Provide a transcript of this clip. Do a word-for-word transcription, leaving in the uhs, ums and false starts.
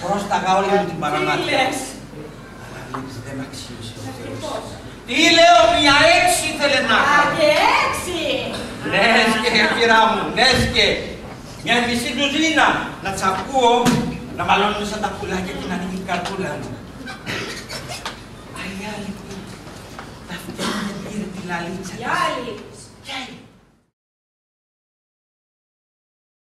Πρόσταγα όλη μου την παραμάτια. Τι λες? Αλλά βλέπεις, δεν μ' αξίωσε ο Θεός. Τι λέω, μια έξι ήθελε να Α, κάνω. και έξι! Νες και, κυρά μου, νες και. Μια μισή ντουζίνα να τσακούω, να μαλώνουν σαν τα πουλάκια και να ανοίγει η καρπούλα μου. Άλλη, άλλη, τα φτιάχνει, πήρε τη λαλίτσα. Η άλλη. Κι άλλη.